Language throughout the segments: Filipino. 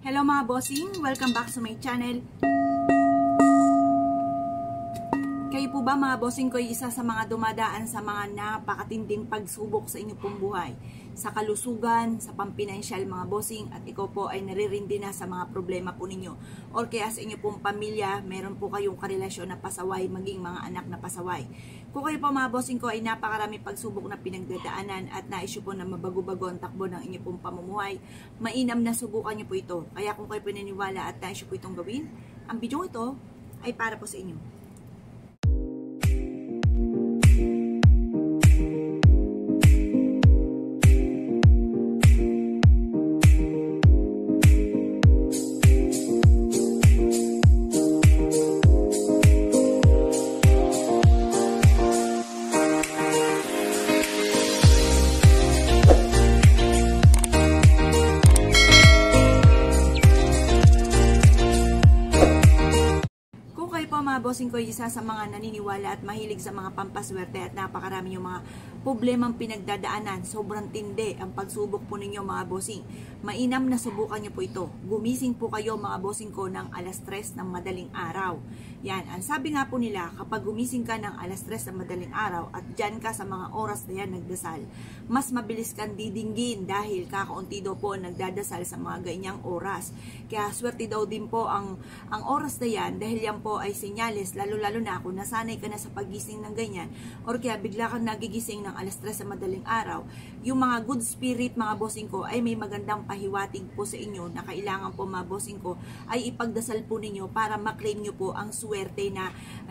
Hello mga bossing! Welcome back to my channel. Kayo po ba mga bossing ko ay isa sa mga dumadaan sa mga napakatinding pagsubok sa inyong pong buhay? Sa kalusugan, sa pampinansyal mga bossing, at ikaw po ay naririndi na sa mga problema po ninyo. Or kaya sa inyo pong pamilya, meron po kayong karelasyon na pasaway, maging mga anak na pasaway. Kung kayo po mga bossing ko ay napakarami pagsubok na pinagdadaanan at naisyo po na mabago-bago ang takbo ng inyong pong pamumuhay, mainam na subukan niyo po ito. Kaya kung kayo pinaniwala at naisyo po itong gawin, ang video ito ay para po sa inyo. Mga bossing ko, isa sa mga naniniwala at mahilig sa mga pampaswerte at napakarami yung mga problemang pinagdadaanan. Sobrang tindi ang pagsubok po ninyo mga bossing. Mainam na subukan nyo po ito. Gumising po kayo mga bossing ko ng alas 3 ng madaling araw. Yan, ang sabi nga po nila, kapag gumising ka ng alas 3 ng madaling araw at dyan ka sa mga oras na yan nagdasal, mas mabilis kang didinggin dahil kakaunti daw po nagdadasal sa mga ganyang oras. Kaya swerte daw din po ang oras na yan dahil yan po ay senyales, lalo-lalo na kung nasanay ka na sa pagising ng ganyan or kaya bigla kang nagigising ng alas 3 sa madaling araw, yung mga good spirit mga bossing ko ay may magandang pahiwatig po sa inyo na kailangan po mga bossing ko ay ipagdasal po ninyo para maklaim nyo po ang swerte na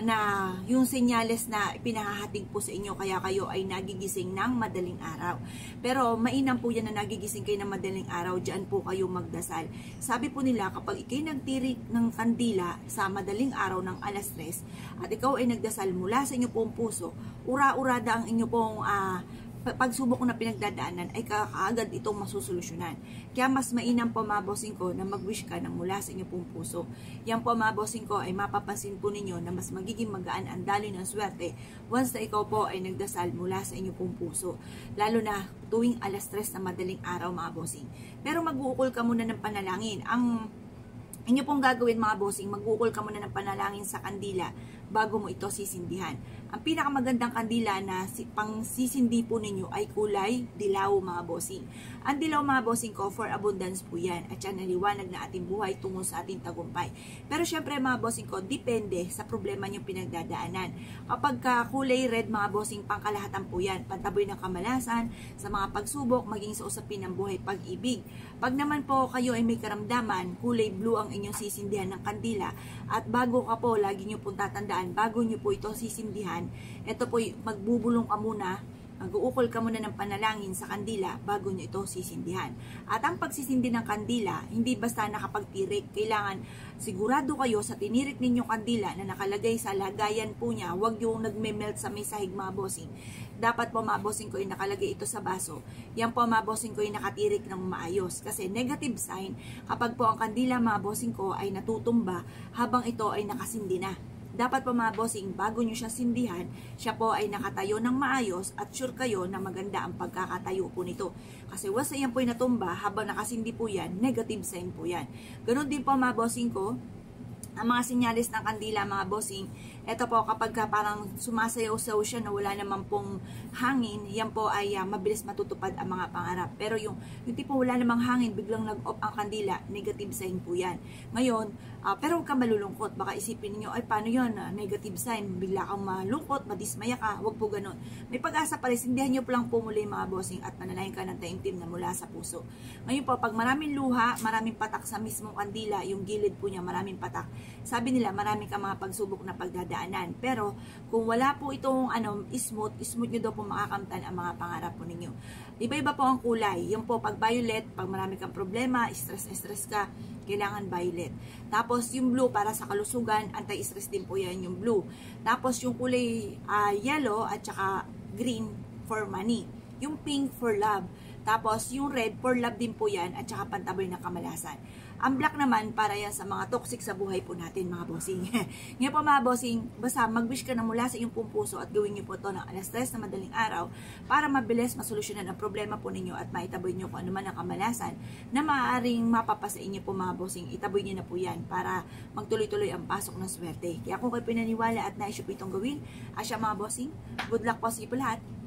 yung senyales na pinahahatig po sa inyo kaya kayo ay nagigising ng madaling araw. Pero mainam po yan na nagigising kayo ng madaling araw, dyan po kayo magdasal. Sabi po nila kapag ikay nagtirik ng kandila sa madaling araw ng alas 3 at ikaw ay nagdasal mula sa inyo pong puso, ura-urada ang inyo pong pagsubok na pinagdadaanan ay kaagad itong masusolusyonan. Kaya mas mainam po mga bossing ko na mag-wish ka ng mula sa inyo pong puso. Yan po mga bossing ko ay mapapansin po ninyo na mas magiging magaan ang daloy ng swerte once na ikaw po ay nagdasal mula sa inyo pong puso. Lalo na tuwing alas 3 na madaling araw mga bossing. Pero mag-uukol ka muna ng panalangin. Ang inyo pong gagawin mga bossing, mag-uukol ka muna ng panalangin sa kandila bago mo ito sisindihan. Ang pinakamagandang kandila na pang sisindi po ninyo ay kulay dilaw mga bossing. Ang dilaw mga bossing ko, for abundance po yan. At yan naliwanag na ating buhay tungo sa ating tagumpay. Pero syempre mga bossing ko, depende sa problema nyo pinagdadaanan. Kapag kulay red mga bossing, pangkalahatan po yan. Pantaboy ng kamalasan, sa mga pagsubok, maging sa usapin ng buhay pag-ibig. Pag naman po kayo ay may karamdaman, kulay blue ang inyong sisindihan ng kandila. At bago ka po, lagi nyo pong tatandaan, bago nyo po ito sisindihan, ito po magbubulong ka muna, mag-uukol ka muna ng panalangin sa kandila bago nyo ito sisindihan. At ang pagsisindi ng kandila, hindi basta nakapagtirik. Kailangan sigurado kayo sa tinirik ninyong kandila na nakalagay sa lagayan po niya. Huwag yung nagme-melt sa may sahig mga bossing. Dapat po mga bossing ko ay nakalagay ito sa baso. Yan po mga bossing ko ay nakatirik ng maayos. Kasi negative sign kapag po ang kandila mga bossing ko ay natutumba habang ito ay nakasindi na. Dapat po mga bossing, bago nyo siya sindihan, siya po ay nakatayo ng maayos at sure kayo na maganda ang pagkakatayo po nito. Kasi once yan po ay natumba, habang nakasindi po yan, negative sign po yan. Ganon din po mga bossing ko, ang mga sinyalis ng kandila mga bossing, ito po kapag parang sumasayaw-sayaw siya na wala naman pong hangin, yan po ay mabilis matutupad ang mga pangarap. Pero yung tipo wala namang hangin, biglang nag-off ang kandila, negative sign po yan. Ngayon, pero huwag kang malulungkot. Baka isipin niyo ay paano yun, negative sign, bigla kang malungkot, madismaya ka, huwag po ganun. May pag-asa pa rin, sindihan nyo po lang po muli mga bossing at manalahin ka ng taimtim na mula sa puso. Ngayon po, pag maraming luha, maraming patak sa mismong kandila, yung gilid po niya, maraming patak. Sabi nila, marami ka mga pagsubok na pagdadaanan. Pero, kung wala po itong smooth nyo daw po makakamtan ang mga pangarap po ninyo. Iba-iba po ang kulay. Yung po, pag violet, pag marami kang problema, stress ka, kailangan violet. Tapos, yung blue, para sa kalusugan, anti-stress din po yan yung blue. Tapos, yung kulay yellow at saka green for money. Yung pink for love. Tapos, yung red, for love din po yan, at saka pantaboy ng kamalasan. Ang black naman, para yan sa mga toxic sa buhay po natin, mga bossing. Ngayon po, mga bossing, basta mag-wish ka na mula sa iyong puso at gawin niyo po ito ng alas 3 na madaling araw para mabilis masolusyonan ang problema po ninyo at maitaboy niyo kung ano man ang kamalasan na maaaring mapapasa inyo po, mga bossing. Itaboy niyo na po yan para magtuloy-tuloy ang pasok ng swerte. Kaya kung kayo pinaniwala at nais niyo po itong gawin, asya mga bossing, good luck po sa iyo po lahat.